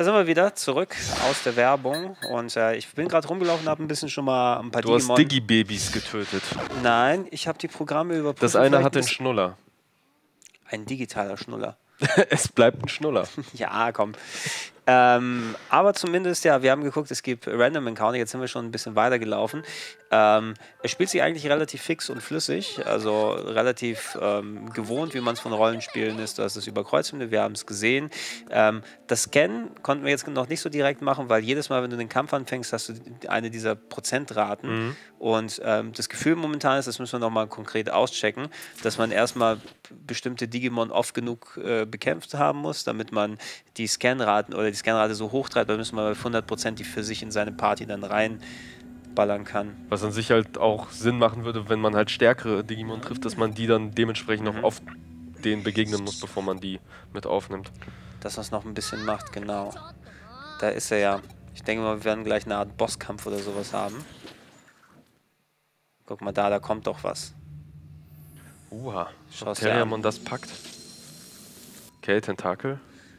Da sind wir wieder zurück aus der Werbung und ich bin gerade rumgelaufen und habe ein bisschen schon mal ein paar Du Digimon... hast Digi-Babys getötet. Nein, ich habe die Programme überprüft. Das eine hat den Schnuller. Ein digitaler Schnuller. Es bleibt ein Schnuller. Ja, komm. Aber zumindest, ja, wir haben geguckt, es gibt Random Encounter, jetzt sind wir schon ein bisschen weiter gelaufen. Es spielt sich eigentlich relativ fix und flüssig, also relativ gewohnt, wie man es von Rollenspielen ist. Du hast es über Kreuzhunde, wir haben es gesehen. Das Scannen konnten wir jetzt noch nicht so direkt machen, weil jedes Mal, wenn du den Kampf anfängst, hast du eine dieser Prozentraten. Mhm. Und das Gefühl momentan ist, das müssen wir nochmal konkret auschecken, dass man erstmal bestimmte Digimon oft genug bekämpft haben muss, damit man die Scanraten oder die Scanrate so hoch treibt, dann müssen wir bei 100% die für sich in seine Party dann reinballern kann. Was an sich halt auch Sinn machen würde, wenn man halt stärkere Digimon trifft, dass man die dann dementsprechend noch oft denen begegnen muss, bevor man die mit aufnimmt. Dass das noch ein bisschen macht, genau. Da ist er ja. Ich denke mal, wir werden gleich eine Art Bosskampf oder sowas haben. Guck mal da kommt doch was. Schau Terriermon das packt. Okay, Tentakel.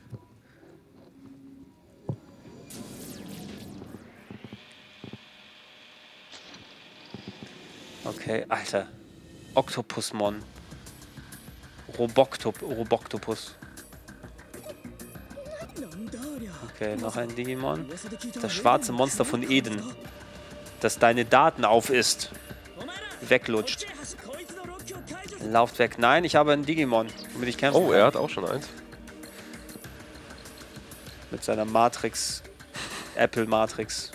Okay, Alter. Oktopusmon. Roboktopus. Okay, noch ein Digimon. Das schwarze Monster von Eden. Das deine Daten aufisst. Weglutscht. Lauft weg. Nein, ich habe einen Digimon, womit ich kämpfen kann. Er hat auch schon eins. Mit seiner Matrix. Apple Matrix.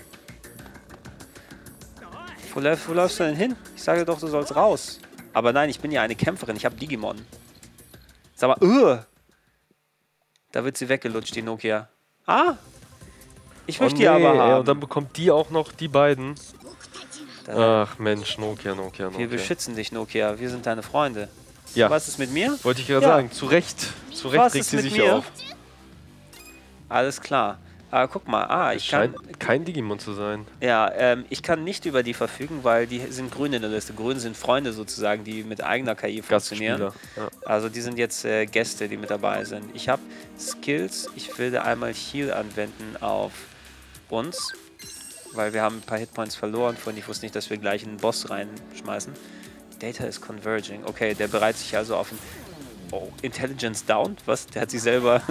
Wo läufst du denn hin? Ich sage doch, du sollst raus. Aber nein, ich bin ja eine Kämpferin. Ich habe Digimon. Sag mal, da wird sie weggelutscht, die Nokia. Ich möchte die aber haben. Und dann bekommt die auch noch die beiden. Ach Mensch, Nokia. Wir beschützen dich, Nokia. Wir sind deine Freunde. Ja. Was ist mit mir? Wollte ich gerade sagen. Zu Recht regt sie sich hier auf. Alles klar. Guck mal, ich kann... Scheint kein Digimon zu sein. Ja, ich kann nicht über die verfügen, weil die sind grün in der Liste. Grün sind Freunde sozusagen, die mit eigener KI funktionieren. Ja. Also die sind jetzt Gäste, die mit dabei sind. Ich habe Skills. Ich will da einmal Heal anwenden auf uns, weil wir haben ein paar Hitpoints verloren. Ich wusste nicht, dass wir gleich einen Boss reinschmeißen. Data is converging. Okay, der bereitet sich also auf ein... Oh, Intelligence down? Was? Der hat sich selber...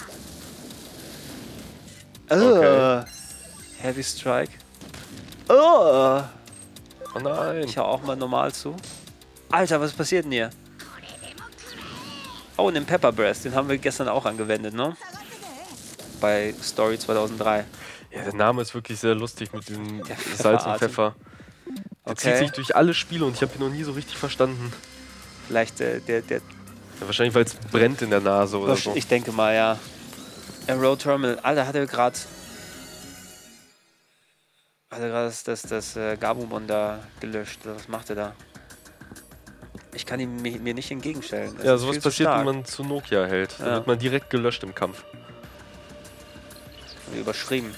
Okay. Heavy Strike. Oh nein. Ich hau auch mal normal zu. Alter, was passiert denn hier? Oh, den Pepper Breath, den haben wir gestern auch angewendet, ne? Bei Story 2003. Ja, der Name ist wirklich sehr lustig mit diesem Salz und Pfeffer. Der zieht sich durch alle Spiele und ich habe ihn noch nie so richtig verstanden. Vielleicht Ja, wahrscheinlich, weil es brennt in der Nase oder so. Ich denke mal, ja. Road Terminal. Alter, hat er gerade das Gabumon da gelöscht. Was macht er da? Ich kann ihn mir nicht entgegenstellen. Ja, sowas passiert, wenn man zu Nokia hält. Dann wird man direkt gelöscht im Kampf. Überschrieben.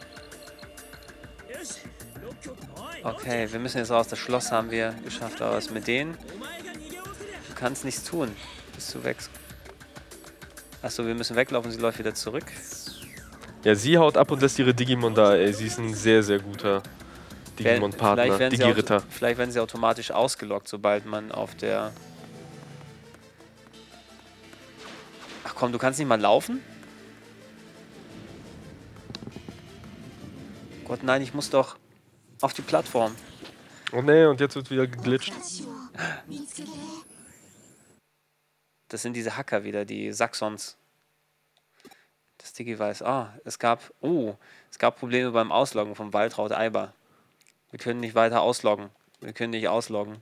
Okay, wir müssen jetzt raus. Das Schloss haben wir geschafft, aber was mit denen? Du kannst nichts tun. Bist du weg? Achso, wir müssen weglaufen, sie läuft wieder zurück. Ja, sie haut ab und lässt ihre Digimon da, ey. Sie ist ein sehr, sehr guter Digimon-Partner, Digi-Ritter. Vielleicht werden sie automatisch ausgelockt, sobald man auf der... Ach komm, du kannst nicht mal laufen? Gott, nein, ich muss doch auf die Plattform. Oh ne, und jetzt wird wieder geglitscht. Das sind diese Hacker wieder, die Saxons. Das Digi weiß. Es gab Probleme beim Ausloggen vom Waltraud Eiber. Wir können nicht weiter ausloggen. Wir können nicht ausloggen.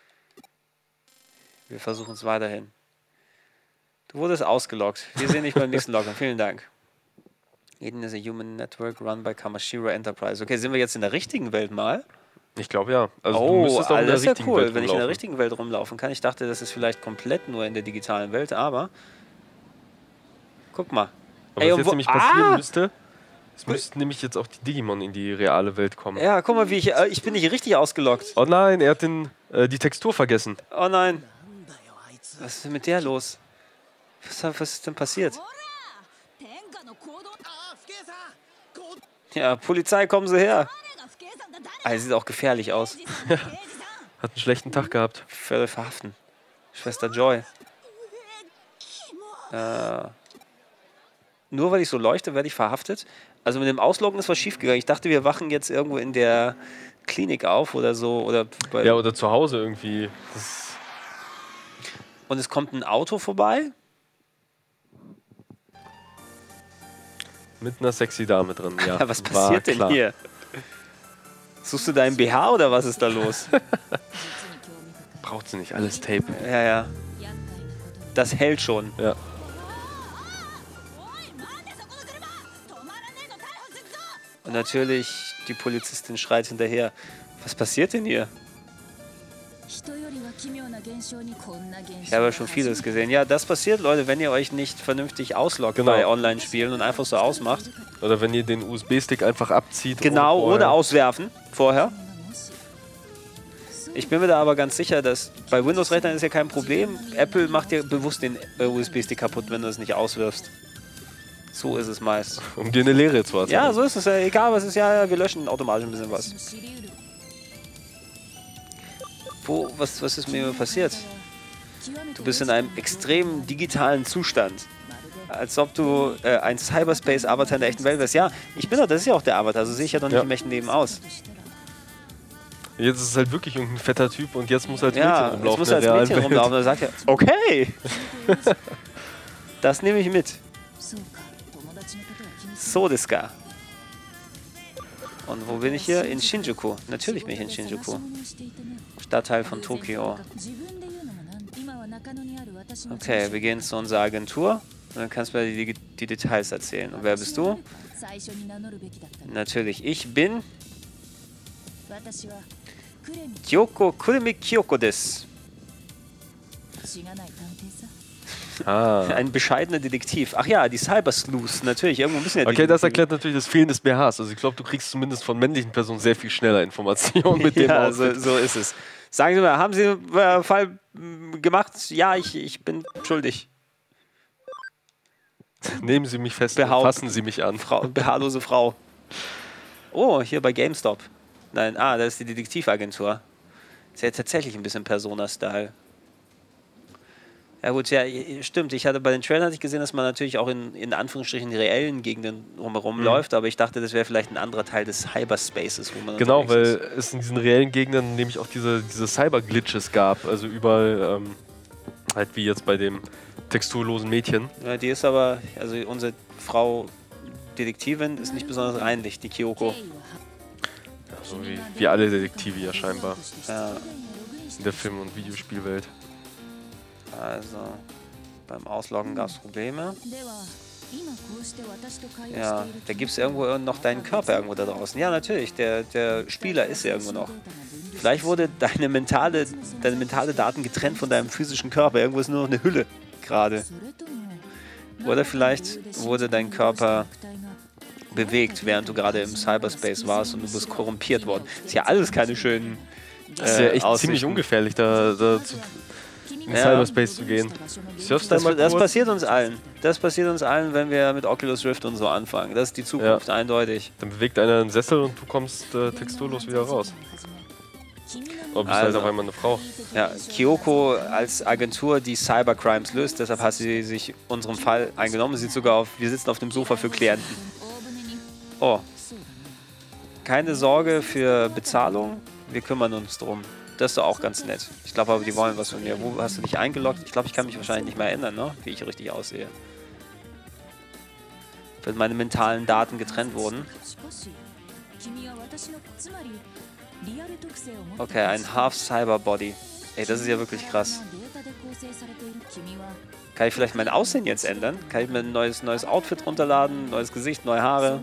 Wir versuchen es weiterhin. Du wurdest ausgeloggt. Wir sehen dich beim nächsten Loggen. Vielen Dank. Eden is a human network run by Kamashiro Enterprise. Okay, sind wir jetzt in der richtigen Welt mal? Ich glaube ja. Also du müsstest auch in der das ist ja richtigen cool, Welt wenn ich in der richtigen Welt rumlaufen kann. Ich dachte, das ist vielleicht komplett nur in der digitalen Welt, aber guck mal. Aber was jetzt nämlich passieren müsste, es müssten nämlich jetzt auch die Digimon in die reale Welt kommen. Ja, guck mal, wie ich bin nicht richtig ausgeloggt. Oh nein, er hat die Textur vergessen. Oh nein. Was ist denn mit der los? Was ist denn passiert? Ja, Polizei, kommen Sie her. Ah, sieht auch gefährlich aus. Hat einen schlechten Tag gehabt. Völlig verhaften. Schwester Joy. Nur weil ich so leuchte, werde ich verhaftet. Also mit dem Ausloggen ist was schiefgegangen. Ich dachte, wir wachen jetzt irgendwo in der Klinik auf oder so. Oder ja, oder zu Hause irgendwie. Und es kommt ein Auto vorbei. Mit einer sexy Dame drin, ja. Was passiert denn hier? Suchst du deinen BH oder was ist da los? Braucht sie nicht, alles Tape. Ja, ja. Das hält schon. Ja. Und natürlich, die Polizistin schreit hinterher. Was passiert denn hier? Ich habe schon vieles gesehen. Ja, das passiert, Leute, wenn ihr euch nicht vernünftig ausloggt bei Online-Spielen und einfach so ausmacht. Oder wenn ihr den USB-Stick einfach abzieht. Genau, oder auswerfen vorher. Ich bin mir da aber ganz sicher, dass bei Windows-Rechnern ist ja kein Problem. Apple macht dir bewusst den USB-Stick kaputt, wenn du es nicht auswirfst. So ist es meist. Um dir eine Leere zu erzeugen. Ja, so ist es. Egal, was ist. Ja, wir löschen automatisch ein bisschen was. Was ist mir passiert? Du bist in einem extrem digitalen Zustand. Als ob du ein Cyberspace-Avatar in der echten Welt wärst. Ja, ich bin doch, das ist ja auch der Avatar. So sehe ich ja doch nicht im echten Leben aus. Jetzt ist es halt wirklich irgendein fetter Typ und jetzt muss er als Mädchen rumlaufen. Jetzt muss er als Mädchen rumlaufen. Und dann sagt er, okay, das nehme ich mit. So desu ka. Und wo bin ich hier? In Shinjuku. Natürlich bin ich in Shinjuku. Stadtteil von Tokio. Okay, wir gehen zu unserer Agentur. Und dann kannst du mir die Details erzählen. Und wer bist du? Natürlich, ich bin Kuremi Kyoko desu. Ein bescheidener Detektiv. Ach ja, die Cyber-Sleuths, natürlich. Irgendwo müssen ja okay, das erklärt natürlich das Fehlen des BHs. Also ich glaube, du kriegst zumindest von männlichen Personen sehr viel schneller Informationen mit dem Outfit. So ist es. Sagen Sie mal, haben Sie einen Fall gemacht? Ja, ich bin schuldig. Nehmen Sie mich fest und fassen Sie mich an. Behaarlose Frau. Oh, hier bei GameStop. Nein, das ist die Detektivagentur. Ist ja tatsächlich ein bisschen Persona-Style. Ja gut, ja, stimmt. Bei den Trailern hatte ich gesehen, dass man natürlich auch in Anführungsstrichen reellen Gegenden rumherum läuft, aber ich dachte, das wäre vielleicht ein anderer Teil des Cyberspaces, wo man genau, weil es in diesen reellen Gegenden nämlich auch diese Cyber-Glitches gab, also überall, halt wie jetzt bei dem texturlosen Mädchen. Ja, die ist aber, also unsere Frau Detektivin ist nicht besonders reinlich, die Kyoko. Ja, so wie alle Detektive ja scheinbar. Ja. In der Film- und Videospielwelt. Also, beim Ausloggen gab es Probleme. Ja, da gibt es irgendwo noch deinen Körper irgendwo da draußen. Ja, natürlich, der Spieler ist irgendwo noch. Vielleicht wurde deine mentale Daten getrennt von deinem physischen Körper. Irgendwo ist nur noch eine Hülle gerade. Oder vielleicht wurde dein Körper bewegt, während du gerade im Cyberspace warst und du bist korrumpiert worden. Ist ja alles keine schönen Das ist ja echt ziemlich ungefährlich, da in Cyberspace zu gehen. Das passiert uns allen. Das passiert uns allen, wenn wir mit Oculus Rift und so anfangen. Das ist die Zukunft, eindeutig. Dann bewegt einer einen Sessel und du kommst texturlos wieder raus. Oder bist halt auf einmal eine Frau. Ja, Kyoko als Agentur, die Cybercrimes löst, deshalb hat sie sich unserem Fall eingenommen. Sie sieht sogar wir sitzen auf dem Sofa für Klienten. Oh. Keine Sorge für Bezahlung, wir kümmern uns drum. Das ist doch auch ganz nett. Ich glaube aber, die wollen was von mir. Wo hast du dich eingeloggt? Ich glaube, ich kann mich wahrscheinlich nicht mehr erinnern, ne? Wie ich richtig aussehe. Wenn meine mentalen Daten getrennt wurden. Okay, ein Half-Cyber-Body. Ey, das ist ja wirklich krass. Kann ich vielleicht mein Aussehen jetzt ändern? Kann ich mir ein neues Outfit runterladen, neues Gesicht, neue Haare?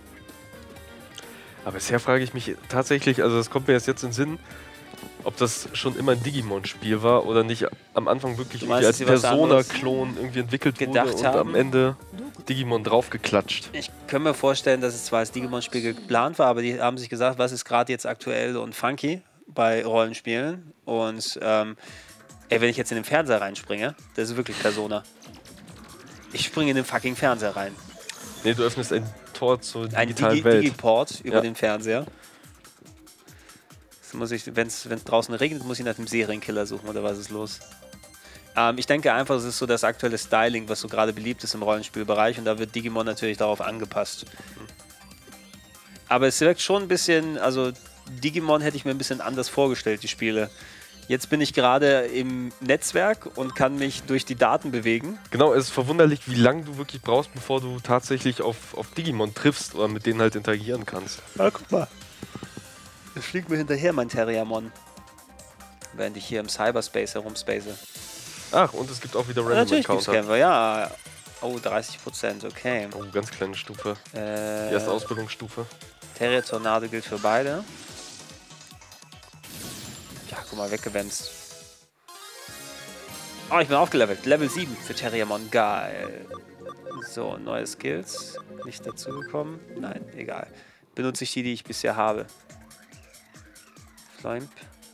Aber bisher frage ich mich tatsächlich, also das kommt mir jetzt in den Sinn, ob das schon immer ein Digimon-Spiel war oder nicht am Anfang wirklich als Persona-Klon irgendwie entwickelt wurde und am Ende Digimon draufgeklatscht. Ich kann mir vorstellen, dass es zwar als Digimon-Spiel geplant war, aber die haben sich gesagt, was ist gerade jetzt aktuell und funky bei Rollenspielen. Und wenn ich jetzt in den Fernseher reinspringe, das ist wirklich Persona. Ich springe in den fucking Fernseher rein. Nee, du öffnest ein Port zur digitalen Welt. Ein Digiport über den Fernseher. Das muss ich, wenn es draußen regnet, muss ich nach dem Serienkiller suchen, oder was ist los? Ich denke einfach, es ist so das aktuelle Styling, was so gerade beliebt ist im Rollenspielbereich, und da wird Digimon natürlich darauf angepasst. Aber es wirkt schon ein bisschen, also Digimon hätte ich mir ein bisschen anders vorgestellt, die Spiele. Jetzt bin ich gerade im Netzwerk und kann mich durch die Daten bewegen. Genau, es ist verwunderlich, wie lange du wirklich brauchst, bevor du tatsächlich auf Digimon triffst oder mit denen halt interagieren kannst. Ah, guck mal. Es fliegt mir hinterher, mein Terriermon. Während ich hier im Cyberspace herumspace. Ach, und es gibt auch wieder Random Encounter. Kämpfer, ja. Oh, 30%, okay. Oh, ganz kleine Stufe. Die erste Ausbildungsstufe. Terrier Tornado gilt für beide. Ja, guck mal, weggewämst. Oh, ich bin aufgelevelt. Level 7 für Terriermon. Geil. So, neue Skills. Nicht dazugekommen. Nein, egal. Benutze ich die ich bisher habe. Flimp.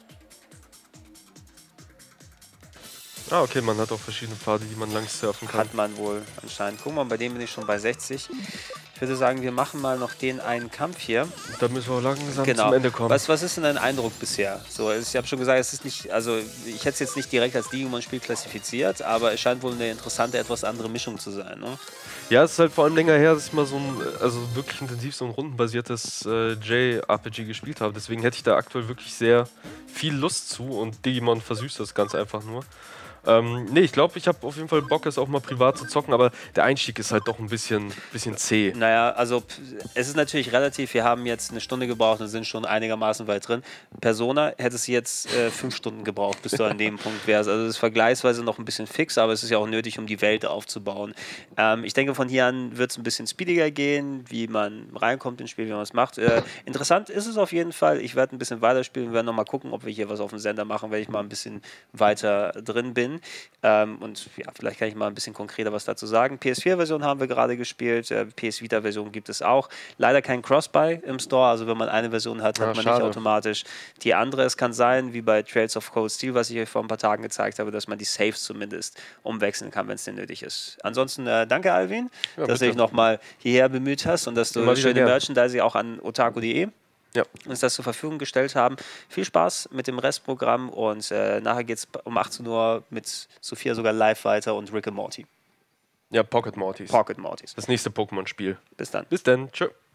Ah, okay, man hat auch verschiedene Pfade, die man lang surfen kann. Hat man wohl anscheinend. Guck mal, bei dem bin ich schon bei 60. Ich würde sagen, wir machen mal noch den einen Kampf hier. Da müssen wir langsam zum Ende kommen. Was ist denn dein Eindruck bisher? So, ich habe schon gesagt, es ist nicht, also ich hätte es jetzt nicht direkt als Digimon-Spiel klassifiziert, aber es scheint wohl eine interessante, etwas andere Mischung zu sein, ne? Ja, es ist halt vor allem länger her, dass ich mal so ein, also wirklich intensiv so ein rundenbasiertes JRPG gespielt habe. Deswegen hätte ich da aktuell wirklich sehr viel Lust zu, und Digimon versüßt das ganz einfach nur. Nee, ich glaube, ich habe auf jeden Fall Bock, es auch mal privat zu zocken, aber der Einstieg ist halt doch ein bisschen zäh. Naja, also es ist natürlich relativ, wir haben jetzt eine Stunde gebraucht und sind schon einigermaßen weit drin. Persona hättest du jetzt 5 Stunden gebraucht, bis du an dem Punkt wärst. Also das ist vergleichsweise noch ein bisschen fix, aber es ist ja auch nötig, um die Welt aufzubauen. Ich denke, von hier an wird es ein bisschen speediger gehen, wie man reinkommt ins Spiel, wie man es macht. Interessant ist es auf jeden Fall. Ich werde ein bisschen weiterspielen, wir werden nochmal gucken, ob wir hier was auf dem Sender machen, wenn ich mal ein bisschen weiter drin bin. Und ja, vielleicht kann ich mal ein bisschen konkreter was dazu sagen. PS4-Version haben wir gerade gespielt, PS Vita-Version gibt es auch. Leider kein Cross-Buy im Store, also wenn man eine Version hat, hat man nicht automatisch die andere. Es kann sein, wie bei Trails of Cold Steel, was ich euch vor ein paar Tagen gezeigt habe, dass man die Saves zumindest umwechseln kann, wenn es denn nötig ist. Ansonsten danke, Alvin, dass du dich nochmal hierher bemüht hast und dass du schöne Merchandise auch an otaku.de uns das zur Verfügung gestellt haben. Viel Spaß mit dem Restprogramm, und nachher geht es um 18 Uhr mit Sophia sogar live weiter und Rick and Morty. Ja, Pocket Mortys. Pocket Mortys. Das nächste Pokémon-Spiel. Bis dann. Bis dann. Tschö.